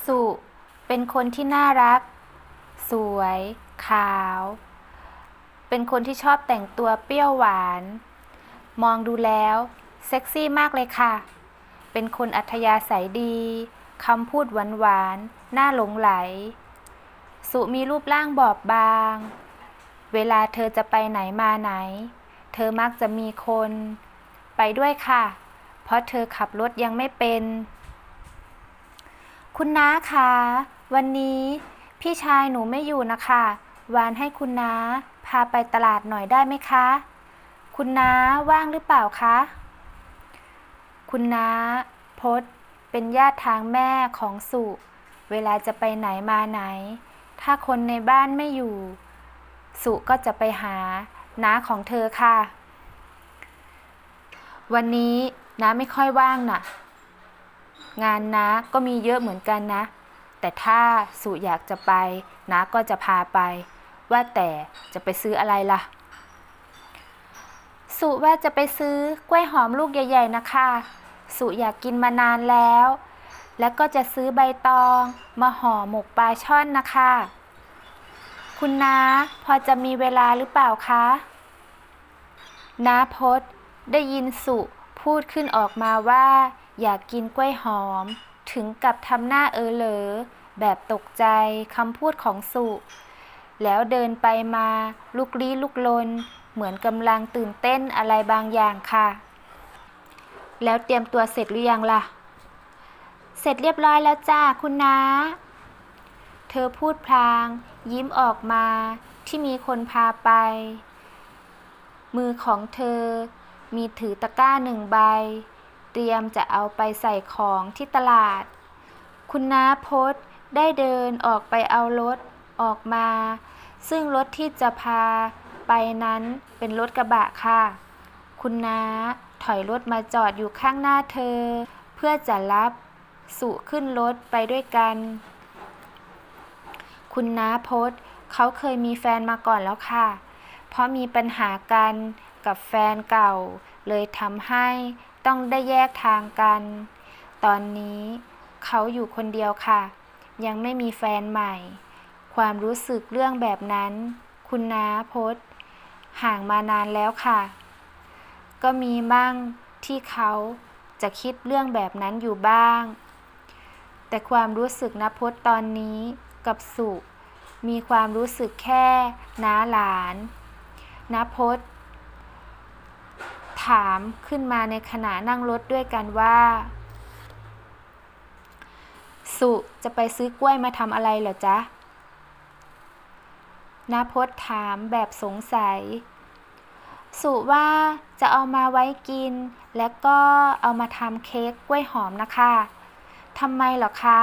สุเป็นคนที่น่ารักสวยขาวเป็นคนที่ชอบแต่งตัวเปรี้ยวหวานมองดูแล้วเซ็กซี่มากเลยค่ะเป็นคนอัธยาศัยดีคำพูดหวานๆน่าหลงไหลสุมีรูปร่างบอบบางเวลาเธอจะไปไหนมาไหนเธอมักจะมีคนไปด้วยค่ะเพราะเธอขับรถยังไม่เป็นคุณน้าคะวันนี้พี่ชายหนูไม่อยู่นะคะวานให้คุณน้าพาไปตลาดหน่อยได้ไหมคะคุณน้าว่างหรือเปล่าคะคุณน้าพจน์เป็นญาติทางแม่ของสุเวลาจะไปไหนมาไหนถ้าคนในบ้านไม่อยู่สุก็จะไปหาน้าของเธอค่ะวันนี้น้าไม่ค่อยว่างน่ะงานน้าก็มีเยอะเหมือนกันนะแต่ถ้าสุอยากจะไปน้าก็จะพาไปว่าแต่จะไปซื้ออะไรล่ะสุว่าจะไปซื้อกล้วยหอมลูกใหญ่ๆนะคะสุอยากกินมานานแล้วและก็จะซื้อใบตองมาห่อหมกปลาช่อนนะคะคุณน้าพอจะมีเวลาหรือเปล่าคะน้าพจน์ได้ยินสุพูดขึ้นออกมาว่าอยากกินกล้วยหอมถึงกับทำหน้าเหลอแบบตกใจคำพูดของสุแล้วเดินไปมาลุกลี้ลุกลนเหมือนกำลังตื่นเต้นอะไรบางอย่างค่ะแล้วเตรียมตัวเสร็จหรือยังล่ะเสร็จเรียบร้อยแล้วจ้าคุณน้าเธอพูดพลางยิ้มออกมาที่มีคนพาไปมือของเธอมีถือตะกร้า1 ใบเตรียมจะเอาไปใส่ของที่ตลาดคุณน้าพจน์ได้เดินออกไปเอารถออกมาซึ่งรถที่จะพาไปนั้นเป็นรถกระบะค่ะคุณน้าถอยรถมาจอดอยู่ข้างหน้าเธอเพื่อจะรับสุขึ้นรถไปด้วยกันคุณน้าพจน์เขาเคยมีแฟนมาก่อนแล้วค่ะเพราะมีปัญหากันกับแฟนเก่าเลยทำให้ต้องได้แยกทางกันตอนนี้เขาอยู่คนเดียวค่ะยังไม่มีแฟนใหม่ความรู้สึกเรื่องแบบนั้นคุณน้าพจน์ห่างมานานแล้วค่ะก็มีบ้างที่เขาจะคิดเรื่องแบบนั้นอยู่บ้างแต่ความรู้สึกณพจน์ตอนนี้กับสุมีความรู้สึกแค่น้าหลานณพจน์ถามขึ้นมาในขณะนั่งรถด้วยกันว่าสุจะไปซื้อกล้วยมาทำอะไรเหรอจ๊ะณพจน์ถามแบบสงสัยสุว่าจะเอามาไว้กินและก็เอามาทำเค้กกล้วยหอมนะคะทำไมเหรอคะ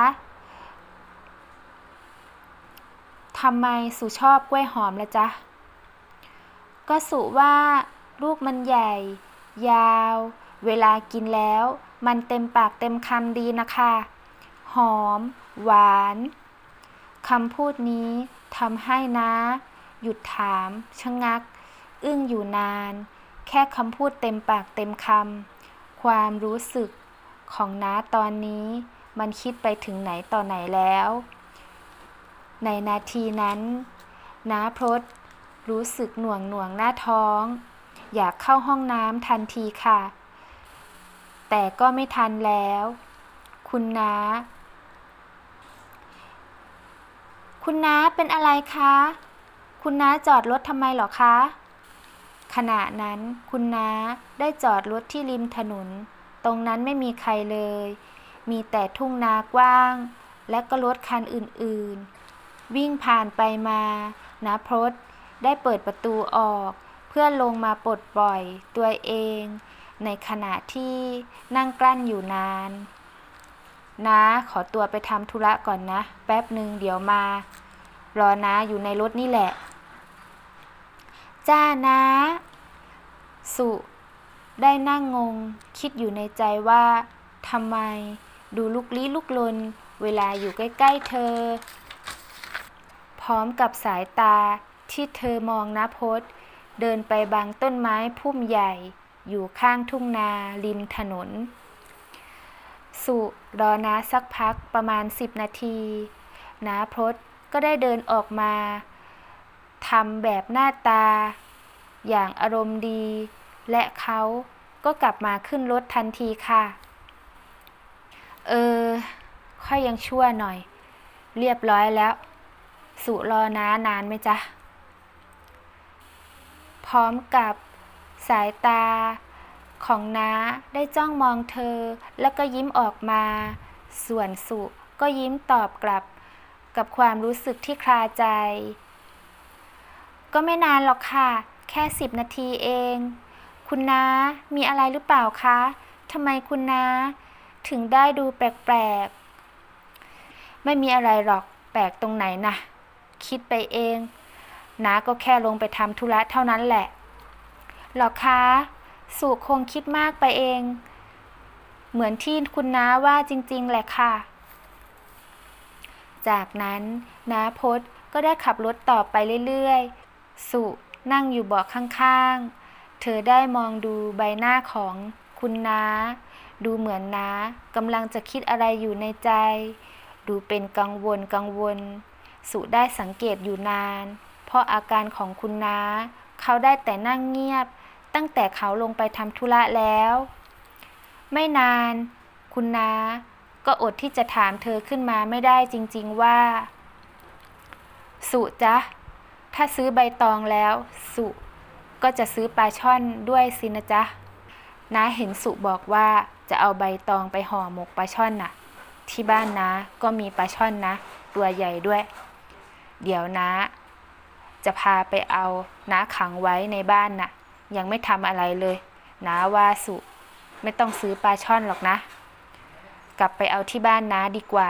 ทำไมสุชอบกล้วยหอมล่ะจ๊ะก็สุว่าลูกมันใหญ่ยาวเวลากินแล้วมันเต็มปากเต็มคำดีนะคะหอมหวานคำพูดนี้ทำให้น้าหยุดถามชะงักอึ้งอยู่นานแค่คำพูดเต็มปากเต็มคำความรู้สึกของน้าตอนนี้มันคิดไปถึงไหนต่อไหนแล้วในนาทีนั้นน้าพจน์รู้สึกหน่วงหน้าท้องอยากเข้าห้องน้ำทันทีค่ะแต่ก็ไม่ทันแล้วคุณน้าเป็นอะไรคะคุณน้าจอดรถทำไมหรอคะขณะนั้นคุณน้าได้จอดรถที่ริมถนนตรงนั้นไม่มีใครเลยมีแต่ทุ่งนากว้างและก็รถคันอื่นๆวิ่งผ่านไปมาณพจน์ได้เปิดประตูออกเพื่อลงมาปลดปล่อยตัวเองในขณะที่นั่งกลั้นอยู่นานน้าขอตัวไปทำธุระก่อนนะแป๊บหนึ่งเดี๋ยวมารอน้าอยู่ในรถนี่แหละจ้าน้าสุได้นั่งงงคิดอยู่ในใจว่าทำไมดูลุกลี้ลุกลนเวลาอยู่ใกล้ๆเธอพร้อมกับสายตาที่เธอมองณพจน์เดินไปบังต้นไม้พุ่มใหญ่อยู่ข้างทุ่งนาริมถนนสุรอน้าสักพักประมาณ10 นาทีน้าพรตก็ได้เดินออกมาทำแบบหน้าตาอย่างอารมณ์ดีและเขาก็กลับมาขึ้นรถทันทีค่ะค่อยยังชั่วหน่อยเรียบร้อยแล้วสุรอน้านานไหมจ๊ะพร้อมกับสายตาของน้าได้จ้องมองเธอแล้วก็ยิ้มออกมาส่วนสุก็ยิ้มตอบกลับกับความรู้สึกที่คลาใจก็ไม่นานหรอกค่ะแค่10 นาทีเองคุณน้ามีอะไรหรือเปล่าคะทำไมคุณน้าถึงได้ดูแปลกๆไม่มีอะไรหรอกแปลกตรงไหนนะคิดไปเองน้าก็แค่ลงไปทำธุระเท่านั้นแหละหรอคะสุคงคิดมากไปเองเหมือนที่คุณน้าว่าจริงๆแหละค่ะจากนั้นน้าพจน์ก็ได้ขับรถต่อไปเรื่อยๆสุนั่งอยู่เบาะข้างๆเธอได้มองดูใบหน้าของคุณน้าดูเหมือนน้ากำลังจะคิดอะไรอยู่ในใจดูเป็นกังวลสุได้สังเกตอยู่นานเพราะอาการของคุณน้าเขาได้แต่นั่งเงียบตั้งแต่เขาลงไปทำธุระแล้วไม่นานคุณน้าก็อดที่จะถามเธอขึ้นมาไม่ได้จริงๆว่าสุจ๊ะถ้าซื้อใบตองแล้วสุก็จะซื้อปลาช่อนด้วยสินะจ๊ะน้าเห็นสุบอกว่าจะเอาใบตองไปห่อหมกปลาช่อนน่ะที่บ้านน้าก็มีปลาช่อนนะตัวใหญ่ด้วยเดี๋ยวน้าจะพาไปเอาน้าขังไว้ในบ้านน่ะยังไม่ทำอะไรเลยน้าว่าสุไม่ต้องซื้อปลาช่อนหรอกนะกลับไปเอาที่บ้านน้าดีกว่า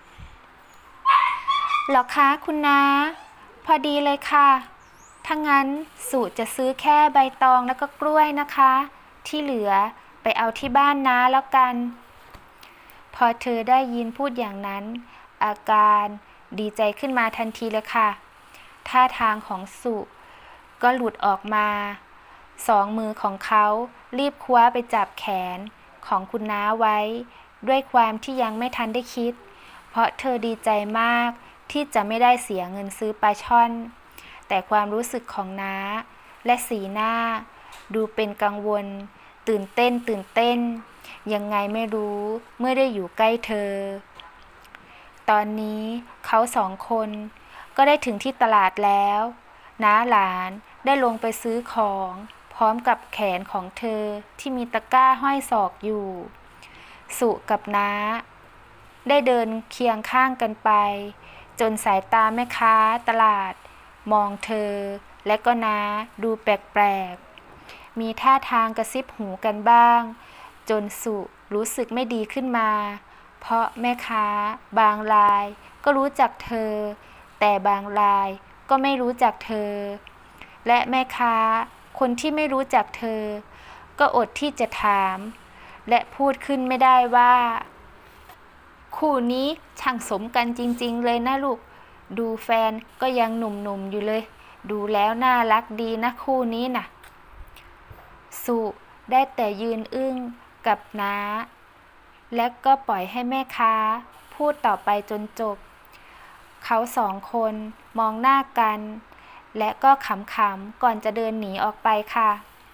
หรอคะคุณน้าพอดีเลยค่ะถ้างั้นสุจะซื้อแค่ใบตองแล้วก็กล้วยนะคะที่เหลือไปเอาที่บ้านน้าแล้วกันพอเธอได้ยินพูดอย่างนั้นอาการดีใจขึ้นมาทันทีเลยค่ะท่าทางของสุก็หลุดออกมา2 มือของเขารีบคว้าไปจับแขนของคุณน้าไว้ด้วยความที่ยังไม่ทันได้คิดเพราะเธอดีใจมากที่จะไม่ได้เสียเงินซื้อปลาช่อนแต่ความรู้สึกของน้าและสีหน้าดูเป็นกังวลตื่นเต้นยังไงไม่รู้เมื่อได้อยู่ใกล้เธอตอนนี้เขา2 คนก็ได้ถึงที่ตลาดแล้วน้าหลานได้ลงไปซื้อของพร้อมกับแขนของเธอที่มีตะกร้าห้อยศอกอยู่สุกับน้าได้เดินเคียงข้างกันไปจนสายตาแม่ค้าตลาดมองเธอและก็น้าดูแปลกๆมีท่าทางกระซิบหูกันบ้างจนสุรู้สึกไม่ดีขึ้นมาเพราะแม่ค้าบางรายก็รู้จักเธอแต่บางรายก็ไม่รู้จักเธอและแม่ค้าคนที่ไม่รู้จักเธอก็อดที่จะถามและพูดขึ้นไม่ได้ว่าคู่นี้ช่างสมกันจริงๆเลยนะลูกดูแฟนก็ยังหนุ่มๆอยู่เลยดูแล้วน่ารักดีนะคู่นี้น่ะสุได้แต่ยืนอึ้งกับน้าและก็ปล่อยให้แม่ค้าพูดต่อไปจนจบเขา2 คนมองหน้ากันและก็ขำๆก่อนจะเดินหนีออกไปค่ะ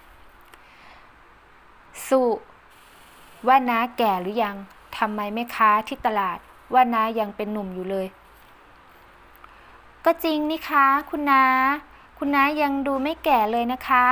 สุว่าน้าแก่หรือยังทำไมแม่ค้าที่ตลาดว่าน้ายังเป็นหนุ่มอยู่เลยก็จริงนี่คะคุณน้ายังดูไม่แก่เลยนะคะ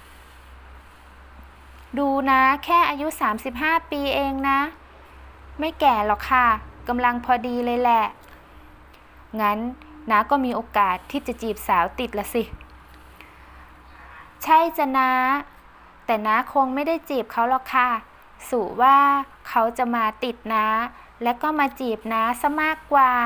ดูนะแค่อายุ35 ปีเองนะไม่แก่หรอกค่ะกำลังพอดีเลยแหละงั้นน้าก็มีโอกาสที่จะจีบสาวติดละสิใช่จ้ะน้าแต่น้าคงไม่ได้จีบเขาหรอกค่ะสุว่าเขาจะมาติดน้าและก็มาจีบน้าซะมากกว่า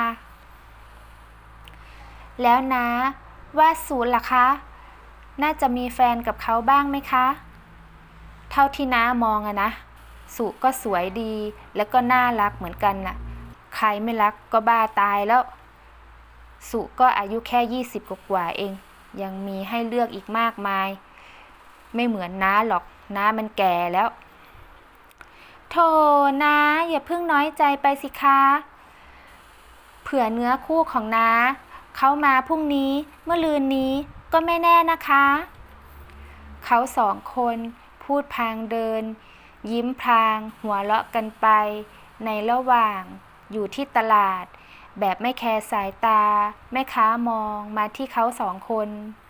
แล้วน้าว่าสุล่ะคะน่าจะมีแฟนกับเขาบ้างไหมคะเท่าที่น้ามองอะนะสุก็สวยดีและก็น่ารักเหมือนกันน่ะใครไม่รักก็บ้าตายแล้วสุก็อายุแค่20 กว่าเองยังมีให้เลือกอีกมากมายไม่เหมือนน้าหรอกน้ามันแก่แล้วโธ่นะอย่าเพิ่งน้อยใจไปสิคะเผื่อเนื้อคู่ของน้าเขามาพรุ่งนี้เมื่อลืนนี้ก็ไม่แน่นะคะเขาสองคนพูดพลางเดินยิ้มพลางหัวเราะกันไปในระหว่างอยู่ที่ตลาดแบบไม่แคร์สายตาแม่ค้ามองมาที่เขาสองคน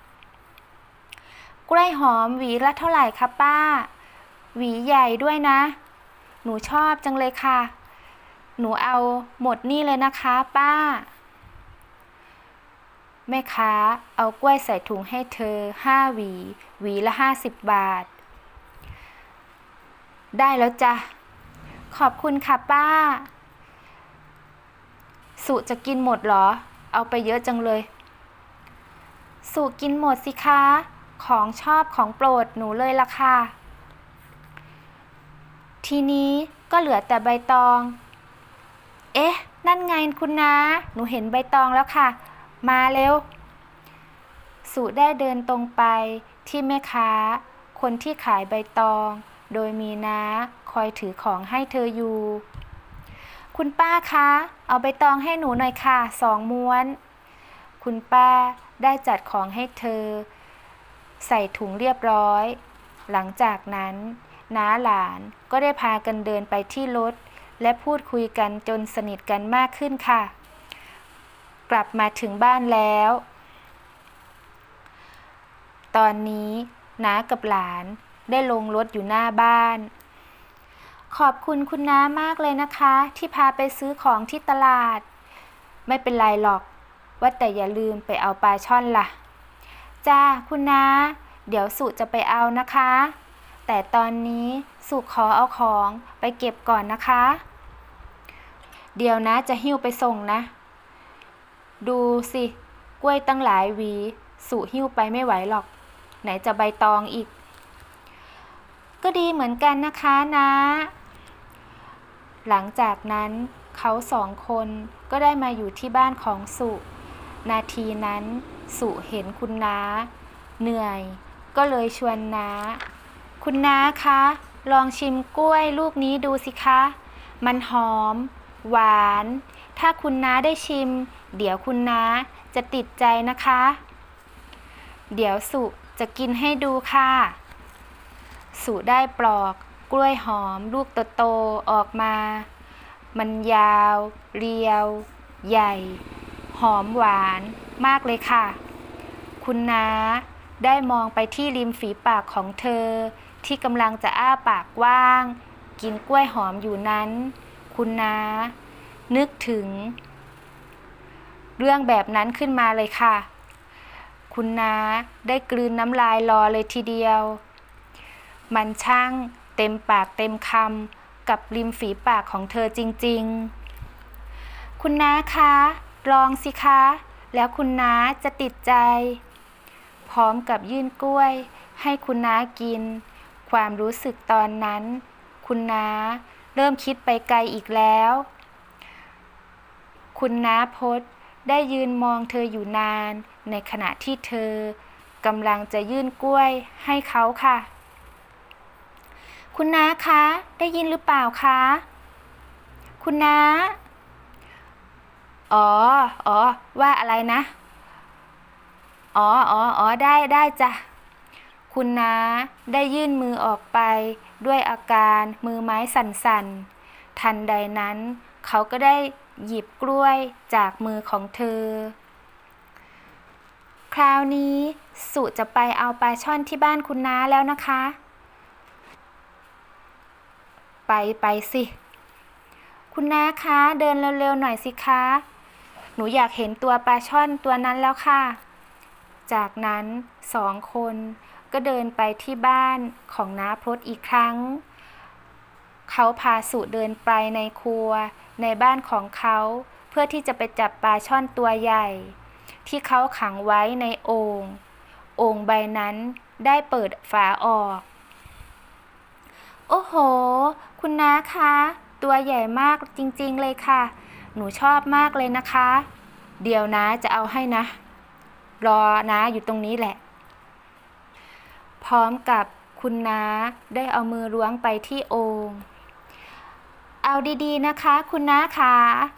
กล้วยหอมหวีละเท่าไหร่คะป้าหวีใหญ่ด้วยนะหนูชอบจังเลยค่ะหนูเอาหมดนี่เลยนะคะป้าแม่ค้าเอากล้วยใส่ถุงให้เธอ5 หวีหวีละ50 บาทได้แล้วจ้ะขอบคุณค่ะป้าสุจะกินหมดเหรอเอาไปเยอะจังเลยสุกินหมดสิคะของชอบของโปรดหนูเลยล่ะค่ะทีนี้ก็เหลือแต่ใบตองเอ๊ะนั่นไงคุณน้าหนูเห็นใบตองแล้วค่ะมาเร็วสุได้เดินตรงไปที่แม่ค้าคนที่ขายใบตองโดยมีน้าคอยถือของให้เธออยู่คุณป้าคะเอาใบตองให้หนูหน่อยค่ะ2 ม้วนคุณป้าได้จัดของให้เธอใส่ถุงเรียบร้อยหลังจากนั้นน้าหลานก็ได้พากันเดินไปที่รถและพูดคุยกันจนสนิทกันมากขึ้นค่ะกลับมาถึงบ้านแล้วตอนนี้น้ากับหลานได้ลงรถอยู่หน้าบ้านขอบคุณคุณน้ามากเลยนะคะที่พาไปซื้อของที่ตลาดไม่เป็นไรหรอกว่าแต่อย่าลืมไปเอาปลาช่อนล่ะจ้าคุณน้าเดี๋ยวสุจะไปเอานะคะแต่ตอนนี้สุขอเอาของไปเก็บก่อนนะคะเดี๋ยวนะจะหิ้วไปส่งนะดูสิกล้วยตั้งหลายหวีสุหิ้วไปไม่ไหวหรอกไหนจะใบตองอีกก็ดีเหมือนกันนะคะนะหลังจากนั้นเขา2 คนก็ได้มาอยู่ที่บ้านของสุนาทีนั้นสุเห็นคุณน้าเหนื่อยก็เลยชวนน้าคุณน้าคะลองชิมกล้วยลูกนี้ดูสิคะมันหอมหวานถ้าคุณน้าได้ชิมเดี๋ยวคุณน้าจะติดใจนะคะเดี๋ยวสุจะกินให้ดูค่ะสุได้ปลอกกล้วยหอมลูกโตๆออกมามันยาวเรียวใหญ่หอมหวานมากเลยค่ะคุณน้าได้มองไปที่ริมฝีปากของเธอที่กำลังจะอ้าปากกว้างกินกล้วยหอมอยู่นั้นคุณน้านึกถึงเรื่องแบบนั้นขึ้นมาเลยค่ะคุณน้าได้กลืนน้ำลายรอเลยทีเดียวมันช่างเต็มปากเต็มคำกับริมฝีปากของเธอจริงๆคุณน้าคะลองสิคะแล้วคุณน้าจะติดใจพร้อมกับยื่นกล้วยให้คุณน้ากินความรู้สึกตอนนั้นคุณน้าเริ่มคิดไปไกลอีกแล้วคุณน้าพจน์ได้ยืนมองเธออยู่นานในขณะที่เธอกำลังจะยื่นกล้วยให้เขาค่ะคุณน้าคะได้ยินหรือเปล่าคะคุณน้าอ๋อว่าอะไรนะอ๋อได้จ้ะคุณน้าได้ยื่นมือออกไปด้วยอาการมือไม้สั่นๆทันใดนั้นเขาก็ได้หยิบกล้วยจากมือของเธอคราวนี้สุจะไปเอาปลาช่อนที่บ้านคุณน้าแล้วนะคะไปสิคุณน้าคะเดินเร็วๆหน่อยสิคะหนูอยากเห็นตัวปลาช่อนตัวนั้นแล้วค่ะจากนั้น2 คนก็เดินไปที่บ้านของน้าพจน์อีกครั้งเขาพาสุเดินไปในครัวในบ้านของเขาเพื่อที่จะไปจับปลาช่อนตัวใหญ่ที่เขาขังไว้ในโอ่งใบนั้นได้เปิดฝาออกโอ้โหคุณน้าคะตัวใหญ่มากจริงๆเลยค่ะหนูชอบมากเลยนะคะเดี๋ยวน้าจะเอาให้นะรอน้าอยู่ตรงนี้แหละพร้อมกับคุณน้าได้เอามือล้วงไปที่โอ่งเอาดีๆนะคะคุณน้าคะ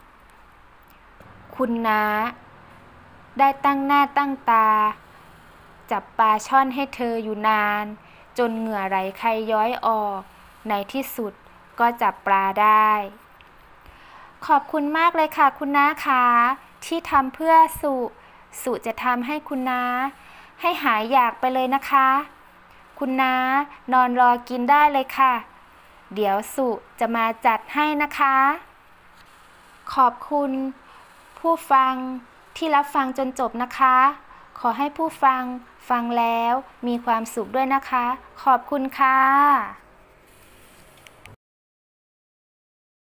คุณน้าได้ตั้งหน้าตั้งตาจับปลาช่อนให้เธออยู่นานจนเหงื่อไหลใครย้อยออกในที่สุดก็จับปลาได้ขอบคุณมากเลยค่ะคุณน้าคะที่ทำเพื่อสุจะทำให้คุณน้าให้หายอยากไปเลยนะคะคุณน้านอนรอกินได้เลยค่ะเดี๋ยวสุจะมาจัดให้นะคะขอบคุณผู้ฟังที่รับฟังจนจบนะคะขอให้ผู้ฟังฟังแล้วมีความสุขด้วยนะคะขอบคุณค่ะ